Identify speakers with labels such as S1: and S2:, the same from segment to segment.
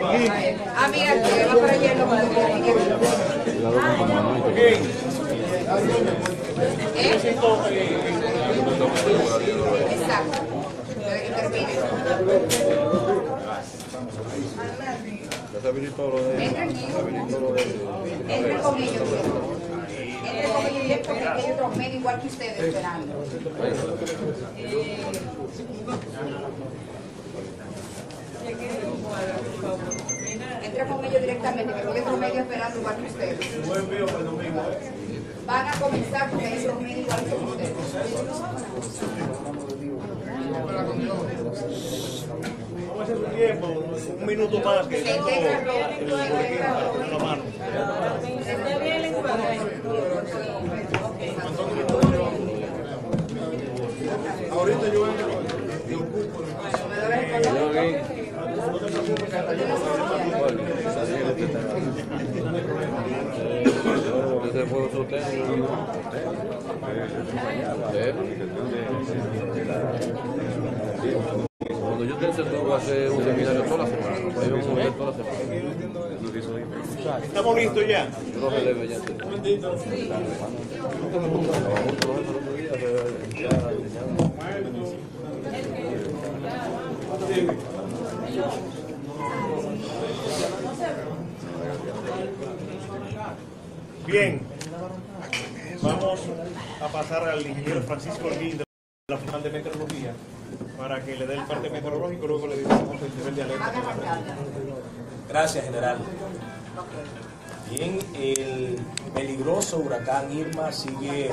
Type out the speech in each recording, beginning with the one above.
S1: Ah, mira, que va para allá en los Exacto. Que termine. Entre con ellos. Entre con ellos directo, que hay otros medios igual que ustedes esperando. Entre con ellos directamente, que hay otros medios esperando igual que ustedes. Van a comenzar porque hay otros medios igual que ustedes.
S2: Vamos a hacer un tiempo, un minuto más que
S1: Se integra
S2: la mano.
S1: Está bien el encuadre.
S2: Ahorita yo entro y ocupo.
S3: Cuando yo tenga el sector voy a hacer un seminario toda la semana. Ahí vamos a ver toda la semana.
S2: ¿Estamos listos ya?
S3: Yo lo relevo ya.
S2: Bien, vamos a pasar al ingeniero Francisco Holguín de la Oficina de Meteorología para que le dé el parte meteorológico, luego le diremos el nivel de alerta.
S4: Gracias, general. Bien, el peligroso huracán Irma sigue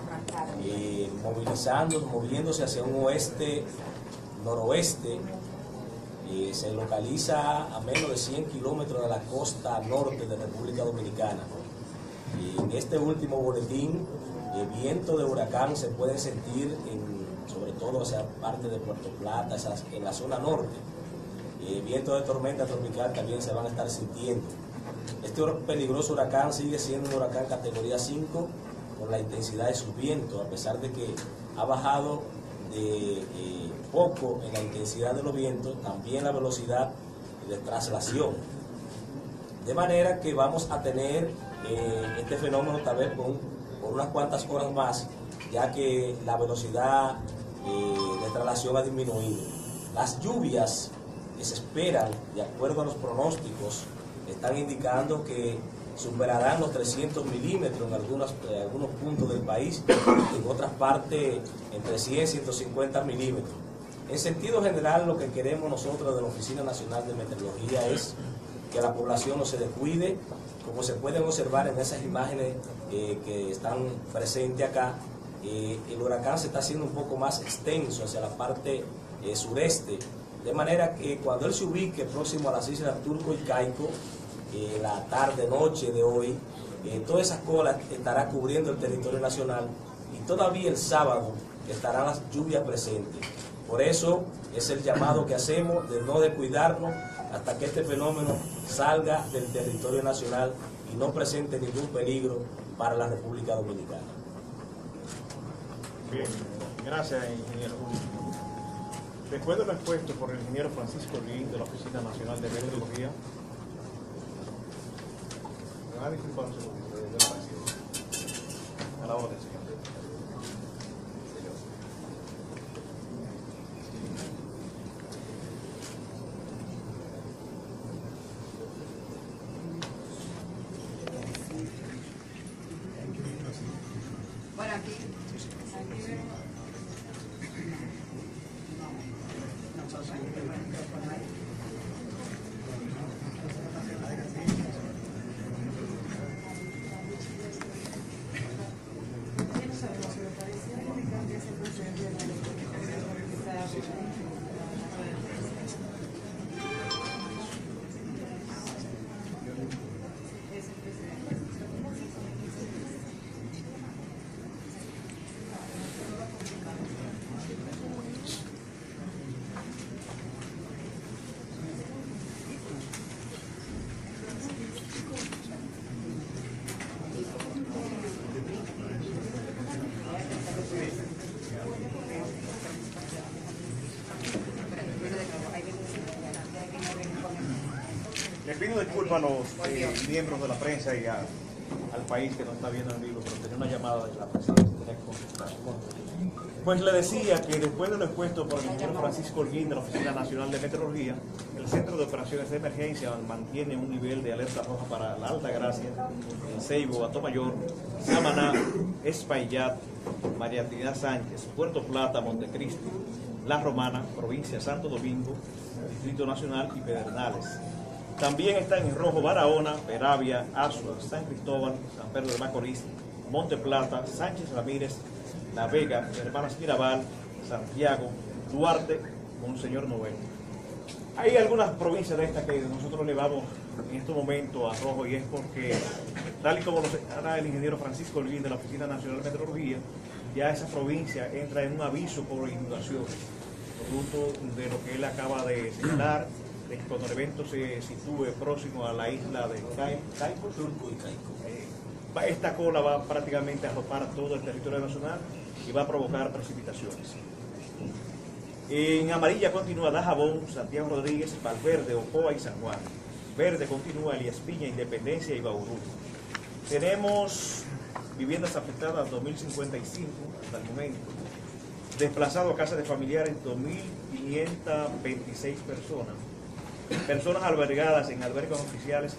S4: moviéndose hacia un oeste-noroeste. Se localiza a menos de 100 kilómetros de la costa norte de República Dominicana. En este último boletín, el viento de huracán se puede sentir sobre todo hacia parte de Puerto Plata, en la zona norte. Viento de tormenta tropical también se van a estar sintiendo. Este peligroso huracán sigue siendo un huracán categoría 5 por la intensidad de sus vientos, a pesar de que ha bajado de poco en la intensidad de los vientos, también la velocidad de traslación. De manera que vamos a tener este fenómeno tal vez por unas cuantas horas más, ya que la velocidad de traslación ha disminuido. Las lluvias que se esperan, de acuerdo a los pronósticos, están indicando que superarán los 300 milímetros en algunos puntos del país, en otras partes entre 100 y 150 milímetros. En sentido general, lo que queremos nosotros de la Oficina Nacional de Meteorología es que la población no se descuide, como se pueden observar en esas imágenes que están presentes acá. El huracán se está haciendo un poco más extenso hacia la parte sureste, de manera que cuando él se ubique próximo a las islas Turco y Caico, la tarde-noche de hoy, toda esa cola estará cubriendo el territorio nacional y todavía el sábado estarán las lluvias presentes. Por eso es el llamado que hacemos de no descuidarnos hasta que este fenómeno salga del territorio nacional y no presente ningún peligro para la República Dominicana.
S2: Bien, gracias, ingeniero. Después de lo expuesto por el ingeniero Francisco Holguín de la Oficina Nacional de Meteorología, me va a disculpar un segundito de la pasión. A la orden, señor.
S1: Bueno, aquí.
S2: Le pido disculpas a los miembros de la prensa y al país que nos está viendo en vivo, pero tenía una llamada de la presidencia. Pues le decía que después de lo expuesto por el ingeniero Francisco Holguín de la Oficina Nacional de Meteorología, el Centro de Operaciones de Emergencia mantiene un nivel de alerta roja para la Alta Gracia, El Ceibo, Atomayor, Samaná, Espaillat, María Trinidad Sánchez, Puerto Plata, Montecristi, La Romana, provincia de Santo Domingo, Distrito Nacional y Pedernales. También están en rojo Barahona, Peravia, Azua, San Cristóbal, San Pedro de Macorís, Monte Plata, Sánchez Ramírez, La Vega, Hermanas Mirabal, Santiago, Duarte, Monseñor Noel. Hay algunas provincias de estas que nosotros le vamos en este momento a rojo, y es porque, tal y como lo señala el ingeniero Francisco Holguín de la Oficina Nacional de Meteorología, ya esa provincia entra en un aviso por inundación, producto de lo que él acaba de señalar, de que cuando el evento se sitúe próximo a la isla de Caico,
S4: Turco y Caico.
S2: esta cola va prácticamente a arropar todo el territorio nacional y va a provocar precipitaciones. En amarilla continúa Dajabón, Santiago Rodríguez, Valverde, Ocoa y San Juan. Verde continúa Elías Piña, Independencia y Bauru. Tenemos viviendas afectadas 2.055 hasta el momento. Desplazados a casas de familiares 2.526 personas. Personas albergadas en albergues oficiales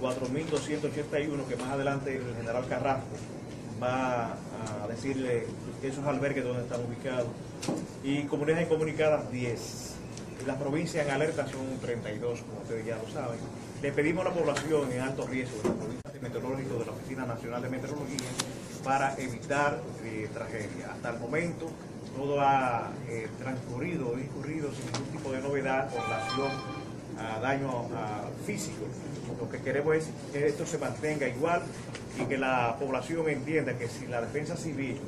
S2: 4.281, que más adelante el general Carrasco va a decirle esos albergues donde están ubicados. Y comunidades incomunicadas 10. Las provincias en alerta son 32, como ustedes ya lo saben. Le pedimos a la población en alto riesgo de las provincias meteorológicas de la Oficina Nacional de Meteorología para evitar tragedia. Hasta el momento todo ha transcurrido, incurrido sin ningún tipo de novedad con relación a daño físico. Lo que queremos es que esto se mantenga igual y que la población entienda que si la defensa civil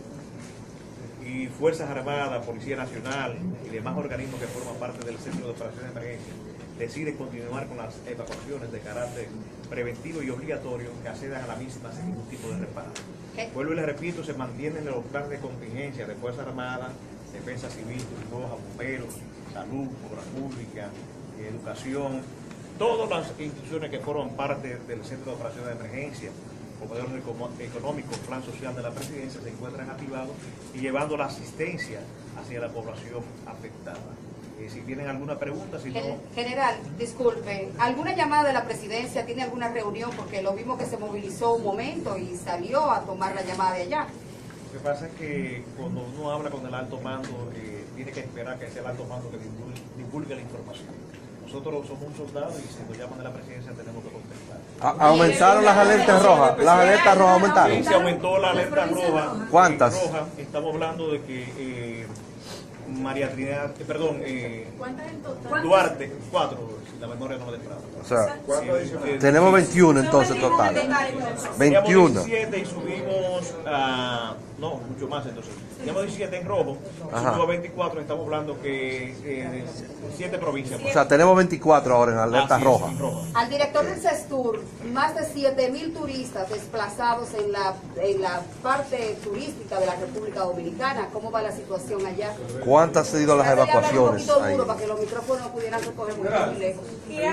S2: y Fuerzas Armadas, Policía Nacional y demás organismos que forman parte del Centro de Operaciones de Emergencia deciden continuar con las evacuaciones de carácter preventivo y obligatorio, que accedan a la misma sin ningún tipo de reparo. Vuelvo y les repito, se mantienen los planes de contingencia de Fuerzas Armadas, Defensa Civil, Cruz Roja, Bomberos, Salud, Obras Públicas, Educación, todas las instituciones que forman parte del Centro de Operaciones de Emergencia, Comedor Económico, Plan Social de la Presidencia, se encuentran activados y llevando la asistencia hacia la población afectada. Si tienen alguna pregunta, si no...
S1: General, disculpe, ¿alguna llamada de la Presidencia? ¿Tiene alguna reunión? Porque lo vimos que se movilizó un momento y salió a tomar la llamada de allá.
S2: Lo que pasa es que cuando uno habla con el alto mando, tiene que esperar que sea el alto mando que divulgue la información. Nosotros somos un soldado y si nos llaman de la Presidencia tenemos que contestar.
S3: ¿Aumentaron las alertas rojas? ¿Las alertas rojas aumentaron?
S2: Sí, se aumentó la alerta roja.
S3: ¿Cuántas?
S2: Roja. Estamos hablando de que María Trinidad,
S5: ¿Cuántas en total?
S2: Duarte, 4, si la memoria no me desfrauda.
S3: O sea, tenemos 21 entonces total. 21.
S2: Teníamos 17 y subimos a... No, mucho más entonces. Teníamos 17 en rojo, subimos a 24, estamos hablando que 7 provincias.
S3: O sea, tenemos 24 ahora en alerta roja.
S1: Al director del CESTUR, más de 7.000 turistas desplazados en la parte turística de la República Dominicana. ¿Cómo va la situación allá?
S3: ¿Cuántas han sido las evacuaciones
S1: Un poquito
S3: ahí?
S1: duro para que los micrófonos pudieran recoger muy lejos.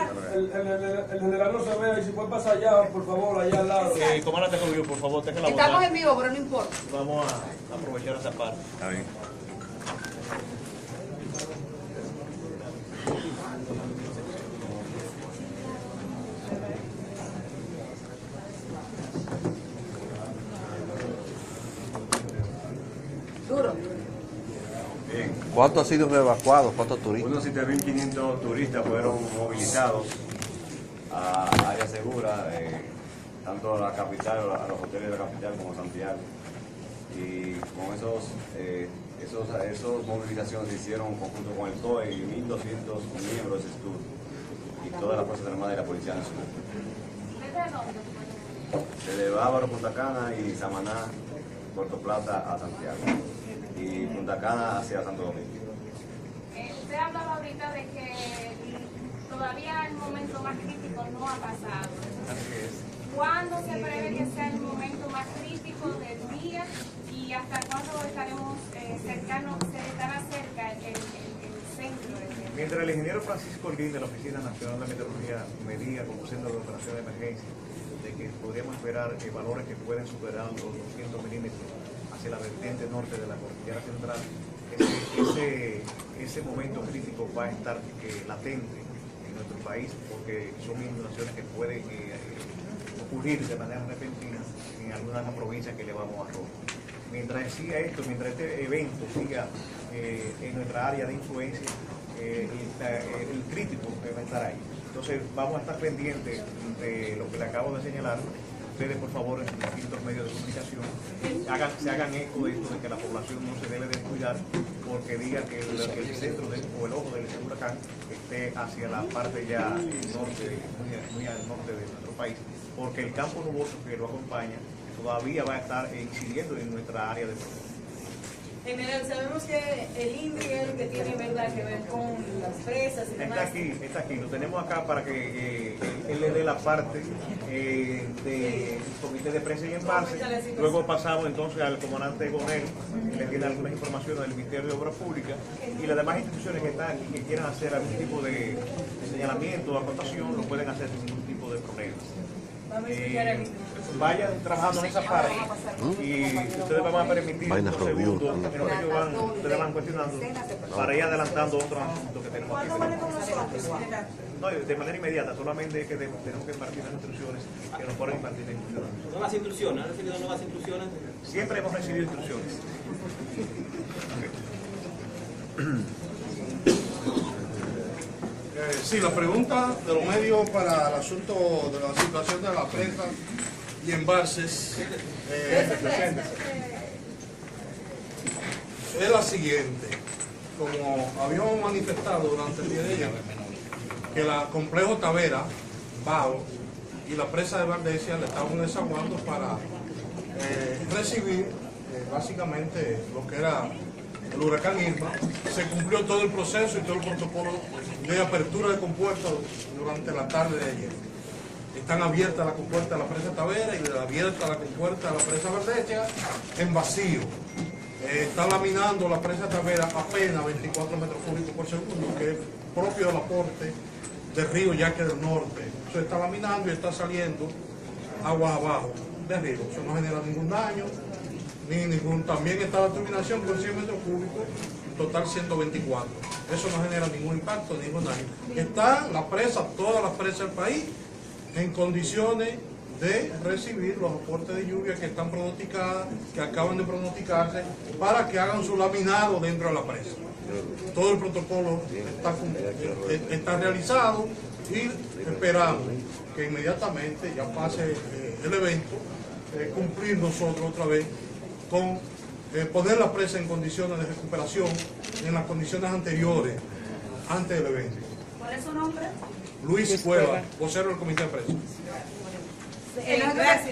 S6: El general no se ve, y si puede pasar allá, por favor, allá al lado.
S2: Comandante Rubio, por favor, tenga la
S1: Estamos
S2: bondad.
S1: en vivo, pero no importa.
S2: Vamos a aprovechar esa parte.
S3: Está bien.
S1: Duro.
S7: Bien.
S3: ¿Cuántos han sido evacuados? ¿Cuántos turistas?
S7: Unos 7.500 turistas fueron movilizados a áreas seguras, tanto a la capital, a los hoteles de la capital como Santiago. Y con esos movilizaciones se hicieron conjunto con el COE y 1.200 miembros de STUR y todas las Fuerzas Armadas y la Policía Nacional. Desde Bávaro, Punta Cana y Samaná, Puerto Plata a Santiago y Punta Cana hacia Santo Domingo.
S5: Usted hablaba ahorita de que todavía el momento más crítico no ha pasado. ¿Cuándo se prevé que sea el momento más crítico del día y hasta cuándo estaremos cercanos, se estará cerca el centro del
S2: Mientras el ingeniero Francisco Olguín de la Oficina Nacional de Meteorología medía como centro de operación de emergencia de que podríamos esperar valores que pueden superar los 200 milímetros hacia la vertiente norte de la cordillera central, ese momento crítico va a estar latente en nuestro país, porque son inundaciones que pueden ocurrir de manera repentina en algunas provincias que le vamos a rojo. Mientras siga esto, mientras este evento siga en nuestra área de influencia, el crítico va a estar ahí. Entonces vamos a estar pendientes de lo que le acabo de señalar. Ustedes, por favor, en sus distintos medios de comunicación, se hagan eco de esto, de que la población no se debe descuidar porque diga que el centro o el ojo del huracán esté hacia la parte ya norte, muy al norte de nuestro país, porque el campo nuboso que lo acompaña todavía va a estar incidiendo en nuestra área de protección.
S8: General, sabemos que el INDRI es el que tiene, ¿verdad?, que ver con las presas y demás.
S2: Está aquí, lo tenemos acá para que él le dé la parte del comité de prensa y embalse. Luego pasamos entonces al comandante Gonel, que le tiene algunas informaciones del Ministerio de Obras Públicas, y las demás instituciones que están aquí, que quieran hacer algún tipo de señalamiento o acotación, lo pueden hacer sin ningún tipo de problema. Vayan trabajando en esa parte y ustedes van a permitir unos segundos en los que ustedes van cuestionando para ir adelantando otros asuntos que tenemos aquí.
S8: ¿Cuándo van con nosotros, general?
S2: No, de manera inmediata, solamente que tenemos que impartir las instrucciones que nos pueden impartir las instrucciones.
S9: ¿Nuevas instrucciones? ¿Han recibido nuevas instrucciones?
S2: Siempre hemos recibido instrucciones.
S10: Sí, la pregunta de los medios para el asunto de la situación de la presa y embalses es la siguiente. Como habíamos manifestado durante el día de ayer, que el complejo Tavera, Bao y la presa de Valdesia le estaban desaguando para recibir básicamente lo que era el huracán Irma. Se cumplió todo el proceso y todo el protocolo de apertura de compuertas durante la tarde de ayer. Están abiertas las compuertas de la presa Tavera y abierta la compuerta de la presa Valdesia en vacío. Está laminando la presa Tavera apenas 24 metros cúbicos por segundo, que es propio del aporte del río Yaque del Norte. Eso está laminando y está saliendo agua abajo del río. Eso no genera ningún daño, ni ningún. También está la turbinación con 100 metros cúbicos, en total 124. Eso no genera ningún impacto, ningún daño. Está la presa, todas las presas del país, en condiciones de recibir los aportes de lluvia que están pronosticadas, que acaban de pronosticarse, para que hagan su laminado dentro de la presa. Todo el protocolo está realizado y esperamos que inmediatamente ya pase el evento, cumplir nosotros otra vez con poner la presa en condiciones de recuperación en las condiciones anteriores, antes del evento.
S8: ¿Cuál es su nombre?
S10: Luis Cueva, vocero del comité de prensa.
S8: Gracias.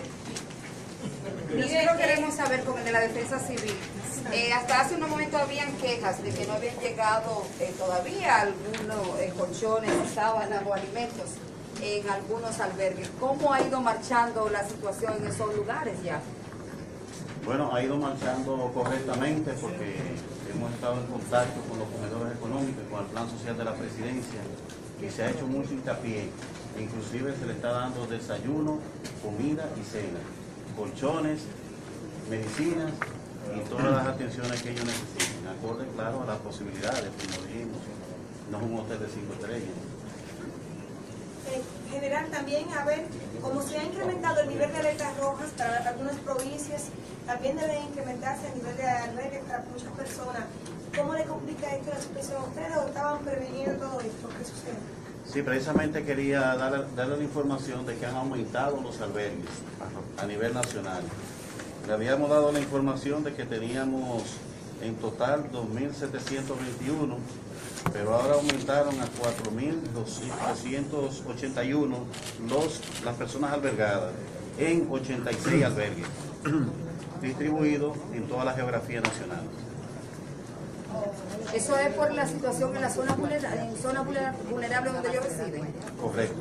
S1: Nosotros queremos saber con el de la defensa civil. Hasta hace unos momentos habían quejas de que no habían llegado todavía algunos colchones, sábanas o alimentos en algunos albergues. ¿Cómo ha ido marchando la situación en esos lugares ya?
S11: Bueno, ha ido marchando correctamente porque hemos estado en contacto con los comedores económicos, con el plan social de la presidencia, y se ha hecho mucho hincapié. Inclusive se le está dando desayuno, comida y cena, colchones, medicinas y todas las atenciones que ellos necesiten, acorde, claro, a las posibilidades, como dijimos, no es un hotel de 5 estrellas.
S8: General, también, a ver, como se ha incrementado el nivel de alertas rojas para algunas provincias, también debe incrementarse el nivel de albergue para muchas personas. ¿Cómo le complica esto la situación a ustedes o estaban preveniendo todo esto? ¿Qué sucede?
S11: Sí, precisamente quería darle la información de que han aumentado los albergues a nivel nacional. Le habíamos dado la información de que teníamos en total 2.721, pero ahora aumentaron a 4.281 las personas albergadas en 86 albergues, distribuidos en toda la geografía nacional.
S1: ¿Eso es por la situación en la zona vulnerable donde ellos residen?
S11: Correcto.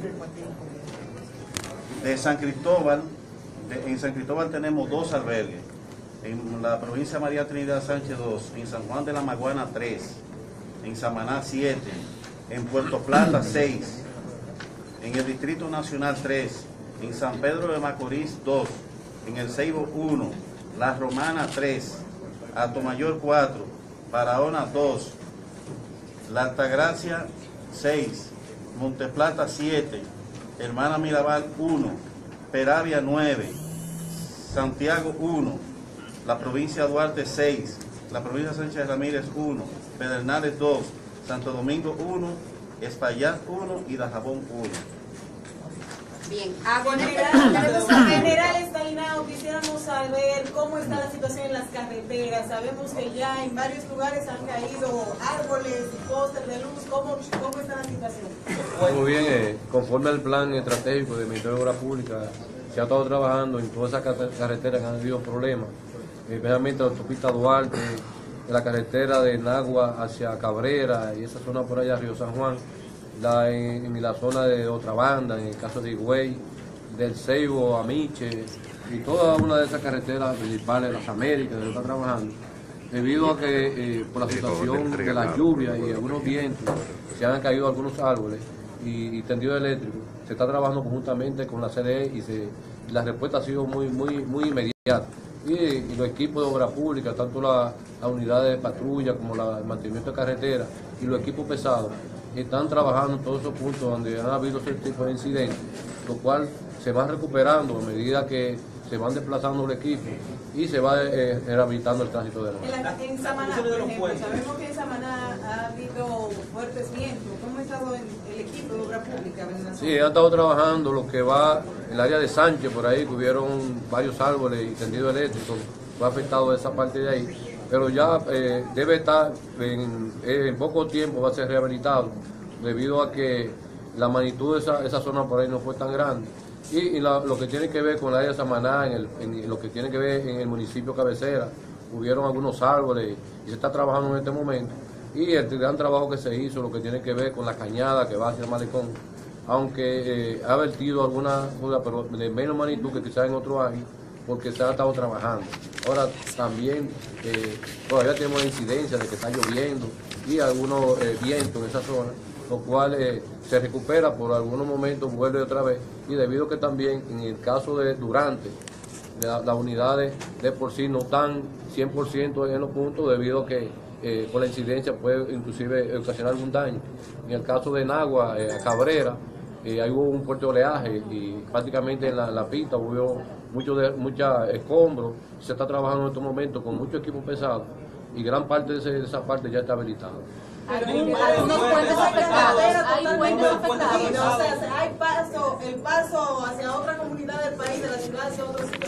S11: En San Cristóbal tenemos 2 albergues, en la provincia de María Trinidad Sánchez 2, en San Juan de la Maguana 3, en Samaná 7, en Puerto Plata 6, en el Distrito Nacional 3, en San Pedro de Macorís 2, en el Ceibo 1, La Romana 3, Atomayor 4, Barahona 2, La Altagracia 6, Monteplata 7, Hermana Mirabal 1, Peravia 9, Santiago 1, la provincia Duarte 6, la provincia Sánchez Ramírez 1, Pedernales 2, Santo Domingo 1, Espaillat 1 y Dajabón 1.
S1: Bien,
S8: General Estainao, quisiéramos saber cómo está la situación en las carreteras. Sabemos que ya en varios lugares han caído árboles y postes de luz. ¿Cómo está la situación?
S3: Muy bien, conforme al plan estratégico del Ministerio de Obras Públicas, se ha estado trabajando en todas esas carreteras que han habido problemas, especialmente la autopista Duarte, la carretera de Nagua hacia Cabrera y esa zona por allá, Río San Juan, en la zona de Otra Banda, en el caso de Higüey, del Ceibo a Miche y toda una de esas carreteras principales, las Américas, que está trabajando, debido a que por la situación de las lluvias y algunos vientos se han caído algunos árboles y tendido eléctrico, se está trabajando conjuntamente con la CDE y la respuesta ha sido muy inmediata. Y los equipos de obra pública, tanto las unidades de patrulla como el mantenimiento de carretera y los equipos pesados, están trabajando en todos esos puntos donde han habido ese tipo de incidentes, lo cual se va recuperando a medida que se van desplazando el equipo y se va rehabilitando el tránsito de la ciudad.
S8: En Samaná, por ejemplo, sabemos que en Samaná ha habido fuertes vientos. ¿Cómo ha estado el equipo de obra pública?
S3: Sí, ha estado trabajando lo que va el área de Sánchez, por ahí, que hubieron varios árboles y tendido eléctrico, fue afectado esa parte de ahí. Pero ya debe estar, en poco tiempo va a ser rehabilitado, debido a que la magnitud de esa zona por ahí no fue tan grande. Y lo que tiene que ver con el área de Samaná, en lo que tiene que ver en el municipio cabecera, hubieron algunos árboles y se está trabajando en este momento. Y el gran trabajo que se hizo, lo que tiene que ver con la cañada que va hacia el malecón, aunque ha vertido alguna duda, pero de menos magnitud que quizás en otro año, porque se ha estado trabajando. Ahora también todavía tenemos la incidencia de que está lloviendo y algunos vientos en esa zona, lo cual se recupera por algunos momentos, vuelve otra vez, y debido a que también en el caso de Durante, las unidades de por sí no están 100% en los puntos, debido a que por la incidencia puede inclusive ocasionar algún daño. En el caso de Nagua, Cabrera, ahí hubo un fuerte oleaje y prácticamente en la pista hubo mucha escombros. Se está trabajando en estos momentos con mucho equipo pesado y gran parte de esa parte ya está habilitada.
S8: Algunos puentes afectados. Hay puentes afectados. O sea, hay el paso hacia otra comunidad del país, de la ciudad hacia otro sitio,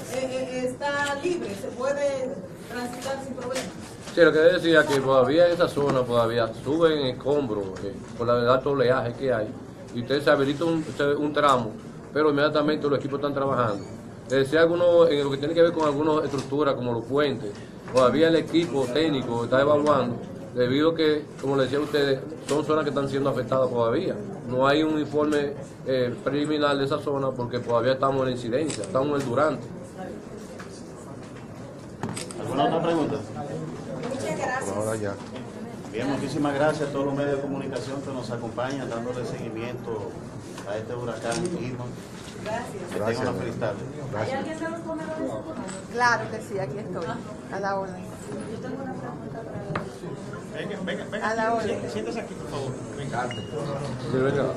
S8: está libre, se puede transitar sin problema.
S3: Sí, lo que decía que todavía en esa zona todavía suben escombros por el alto oleaje que hay y usted se habilita un tramo, pero inmediatamente los equipos están trabajando. Les decía algunos, en lo que tiene que ver con algunas estructuras como los puentes, todavía el equipo técnico está evaluando, debido a que, como les decía a ustedes, son zonas que están siendo afectadas todavía. No hay un informe preliminar de esa zona porque todavía estamos en la incidencia, estamos en el Durante.
S11: ¿Alguna otra pregunta?
S8: Muchas gracias.
S3: Ahora ya.
S11: Bien, muchísimas gracias a todos los medios de comunicación que nos acompañan dándole seguimiento a este huracán Irma.
S8: Gracias.
S11: Que tengan una feliz tarde.
S8: ¿Hay alguien de los comedores?
S1: Claro que sí, aquí estoy, a la orden.
S8: Yo tengo una pregunta para
S2: Venga,
S1: a la orden.
S2: siéntese aquí, por favor. Venga.
S3: Sí, venga.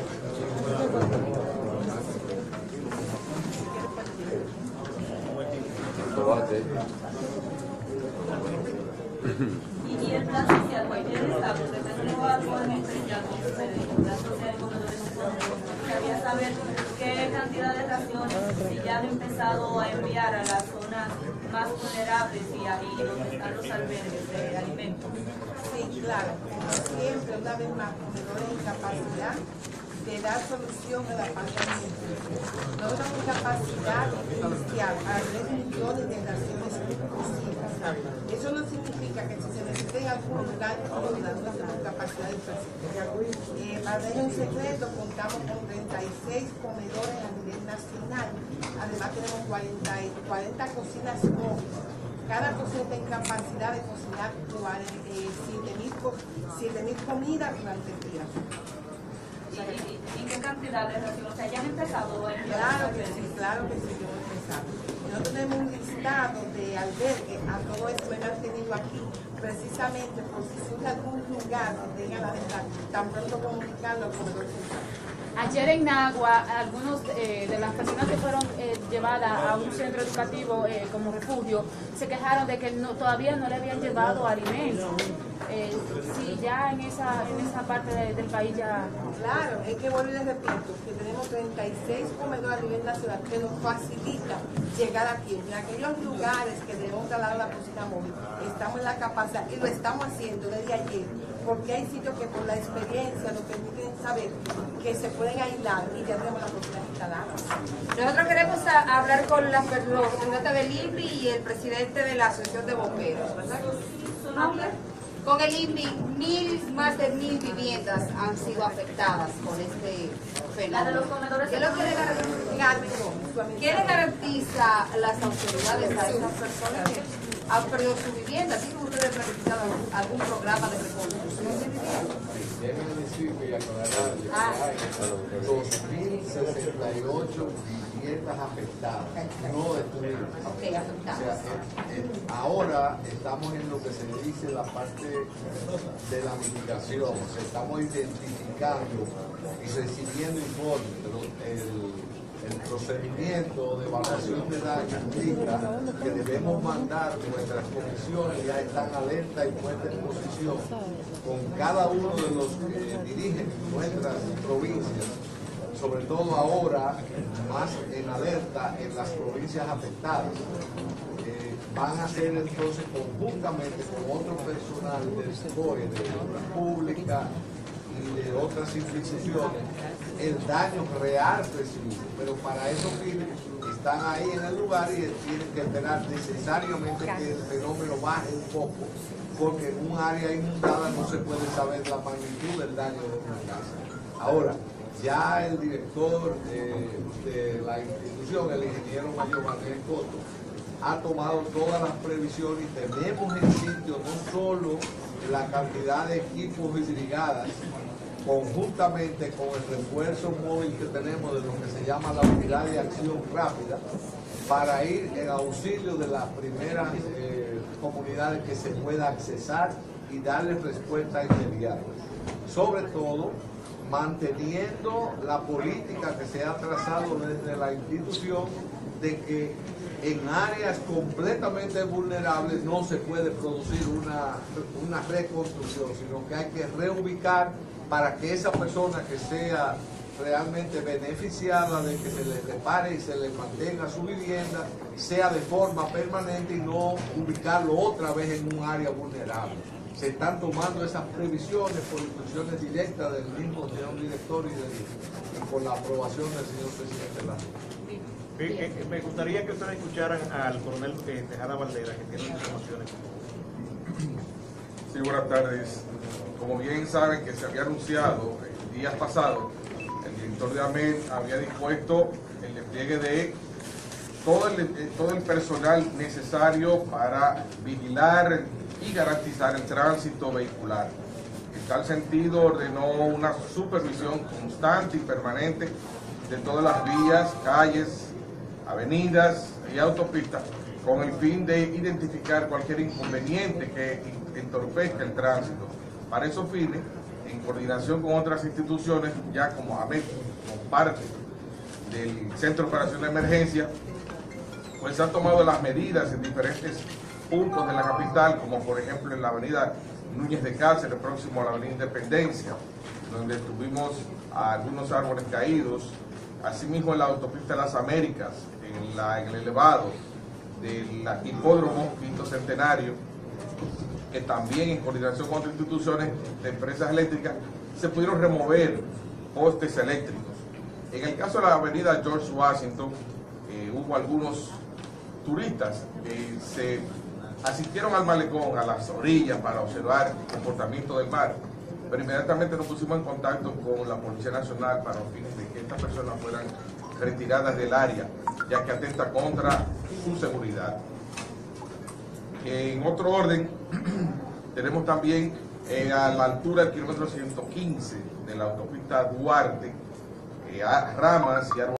S12: Y el plan social, cualquier estado, dependiendo actualmente ya con el plan social y comedores económicos, quería saber qué cantidad de raciones, si ya han empezado a enviar a las zonas más vulnerables y ahí donde están los albergues de alimentos.
S13: Sí, claro, como siempre, una vez más, comedores en capacidad de dar solución a la pandemia. No es una capacidad inicial para 3 millones de raciones exclusivas. Eso no significa que si se necesita en algún lugar, no tenemos una capacidad específica. Para dejar un secreto, contamos con 36 comedores a nivel nacional. Además tenemos 40 cocinas móviles. cada persona está en capacidad de cocinar sin tener comida durante el día.
S12: ¿En qué cantidad de raciones? O sea, ¿ya han empezado a enviar?
S13: Claro que sí, yo he empezado. Nosotros tenemos un listado de albergues, a todo esto me lo han tenido aquí, precisamente por si surge algún lugar donde tengan la verdad, tan pronto comunicarlo al comedor central.
S14: Ayer en Nagua, algunos de las personas que fueron llevadas a un centro educativo como refugio se quejaron de que todavía no le habían llevado alimentos. Sí, ya en esa parte del país ya...
S13: Claro, es que vuelvo y les repito, que tenemos 36 comedores a nivel nacional que nos facilita llegar aquí. En aquellos lugares que debemos trasladar la cocina móvil, estamos en la capacidad y lo estamos haciendo desde ayer, porque hay sitios que por la experiencia nos permiten saber que se pueden aislar y ya tenemos la cocina instalada.
S1: Nosotros queremos hablar con los representantes del INVI y el presidente de la Asociación de Bomberos, ¿verdad? ¿Su nombre? Con el INVI, más de 1000 viviendas han sido afectadas con este fenómeno.
S12: La de los comedores.
S1: ¿Qué le garantiza a las autoridades a esas personas que han perdido su vivienda? ¿Tienen ustedes planificado algún programa de reconstrucción de vivienda?
S15: Deben decir que aclararle que hay 2068 viviendas afectadas, no destruidas.
S1: Okay, afectadas.
S15: O sea, ahora estamos en lo que se dice la parte de la mitigación, o sea, estamos identificando y recibiendo informes, pero el procedimiento de evaluación de daño indica que debemos mandar nuestras comisiones, ya están alerta y puestas en posición con cada uno de los que dirigen nuestras provincias, sobre todo ahora más en alerta en las provincias afectadas. Van a hacer entonces conjuntamente con otro personal del SCOE, de Obras Públicas y de otras instituciones, el daño real recibido, pero para eso están ahí en el lugar y tienen que esperar necesariamente que el fenómeno baje un poco, porque en un área inundada no se puede saber la magnitud del daño de una casa. Ahora, ya el director de la institución, el ingeniero mayor Manuel Coto, ha tomado todas las previsiones y tenemos en sitio no solo la cantidad de equipos y brigadas, conjuntamente con el refuerzo móvil que tenemos de lo que se llama la unidad de acción rápida, para ir en auxilio de las primeras comunidades que se pueda accesar y darles respuesta inmediata. Sobre todo, manteniendo la política que se ha trazado desde la institución de que en áreas completamente vulnerables no se puede producir una reconstrucción, sino que hay que reubicar para que esa persona que sea realmente beneficiada de que se le repare y se le mantenga su vivienda, sea de forma permanente y no ubicarlo otra vez en un área vulnerable. Se están tomando esas previsiones por instrucciones directas del mismo señor director y por la aprobación del señor presidente de la República.
S2: Me gustaría que ustedes escucharan al coronel Tejada Valdera, que tiene informaciones.
S16: Sí, buenas tardes. Como bien saben que se había anunciado días pasados, el director de AMED había dispuesto el despliegue de todo el personal necesario para vigilar y garantizar el tránsito vehicular. En tal sentido, ordenó una supervisión constante y permanente de todas las vías, calles, avenidas y autopistas, con el fin de identificar cualquier inconveniente que entorpezca el tránsito. Para esos fines, en coordinación con otras instituciones, ya como AMED, como parte del Centro de Operación de Emergencia, pues se han tomado las medidas en diferentes puntos de la capital, como por ejemplo en la avenida Núñez de Cáceres, próximo a la avenida Independencia, donde tuvimos algunos árboles caídos, asimismo en la autopista de las Américas, en el elevado del hipódromo Quinto Centenario, que también en coordinación con otras instituciones de empresas eléctricas se pudieron remover postes eléctricos. En el caso de la avenida George Washington, hubo algunos turistas que se asistieron al malecón, a las orillas, para observar el comportamiento del mar, pero inmediatamente nos pusimos en contacto con la Policía Nacional para los fines de que estas personas fueran retiradas del área, ya que atenta contra su seguridad. En otro orden, tenemos también a la altura del kilómetro 115 de la autopista Duarte, ramas y árboles